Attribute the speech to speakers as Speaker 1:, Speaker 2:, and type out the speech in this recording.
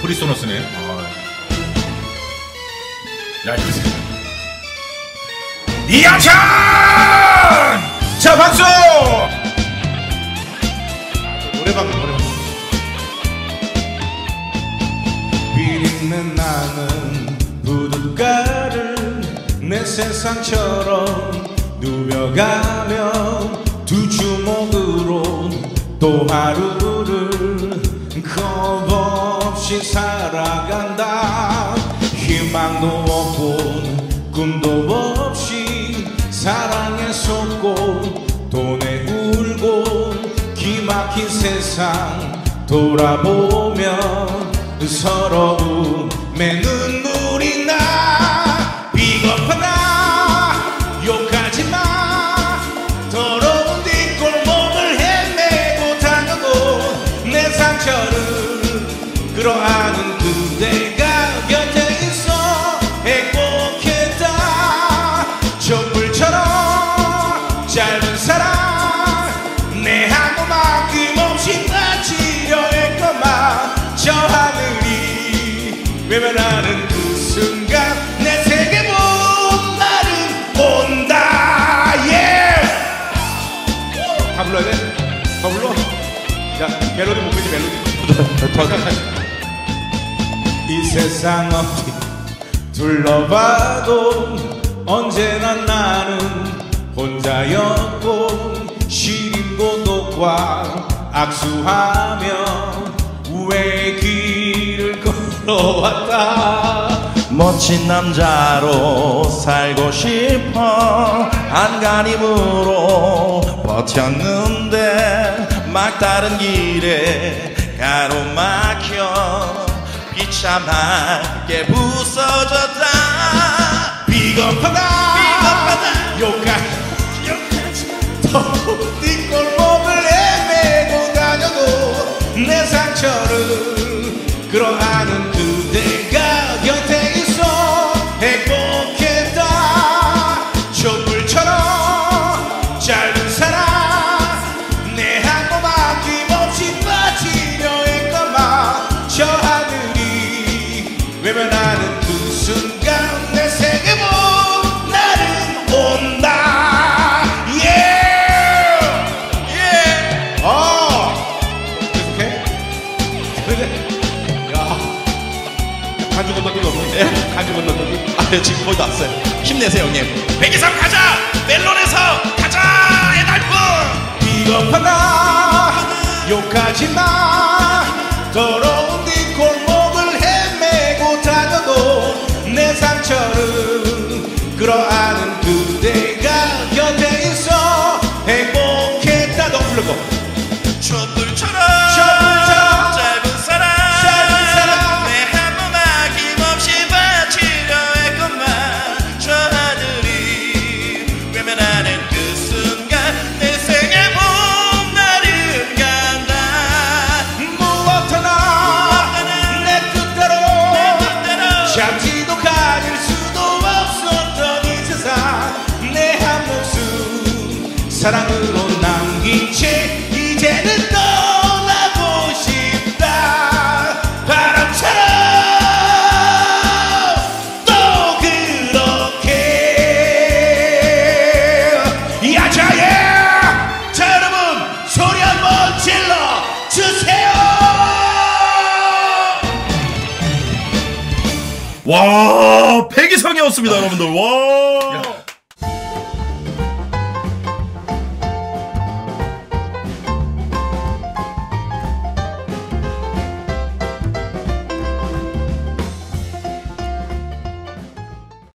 Speaker 1: 프리소너스네. 야, 이거 이하찬! 자, 박수! 노래방.
Speaker 2: 비린내 나는 부둣가를 내 세상처럼 누벼가며 두 주먹으로 또 하루를 겁없이 살아간다. 희망도 없고 꿈도 없이 사랑에 속고 돈에 울고 기막힌 세상 돌아보면 서러움에 눈물이 나. 비겁하다 욕하지마. 더러운 뒷골목을 헤매고 다녀도 내 상처를 끌어안은 그대가 곁에 있어 행복했다. 촛불처럼 짧은 사랑 내 한도 막힘없이 바치려 했건만 저 하늘이 외면하는 그 순간 내 세계 본 날은 온다. 다 불러야 돼? 다 불러? 자, 멜로디 못 빼지. 멜로디 이 세상 어디 둘러봐도 언제나 나는 혼자였고 시린 고독과 악수하며 왜 길을 걸어왔다.
Speaker 3: 멋진 남자로 살고 싶어 안간힘으로 버텼는데 막다른 길에 가로막혀 비참하게 부서졌다.
Speaker 2: 비겁하다 욕하지 더러운 뒷골목을 헤매고 다녀도 내 상처를 끌어안은 그대가 곁에 있어 행복했다. 촛불처럼 짧은 사랑 내 한도 막힘없이 빠지려 했건만 저 하늘이 외면하는 그 순간 내 세계 본 날은 온다. 계속해. 그래. 야, 간주 건너뛰기 없는데? 간주 건너뛰기.
Speaker 3: 아, 지금 거의 다 왔어요. 힘내세요 형님.
Speaker 1: 123 가자! 멜론에서 가자! 애달픈!
Speaker 2: 비겁하다 욕하지마. 더러운 뒷골목을 헤매고 다녀도 내 상처를 끌어안은 그대가 곁에 있어 행복했다. 너 불러봐.
Speaker 3: 촛불처럼
Speaker 2: 짧은
Speaker 3: 사랑 내 한번 아낌없이 바치려 했건만 저 하늘이 외면하는 그 순간 내 생에 봄 날은 간다.
Speaker 2: 무엇하나 내 뜻대로 잠시도 가질 수도 없었던 이 세상 내 한 모습 사랑으로 남긴 채 이제는 떠나고 싶다. 바람처럼 또 그렇게 야자예. 자 여러분 소리 한번 질러 주세요.
Speaker 1: 와, 백이성이었습니다, 여러분들. 와.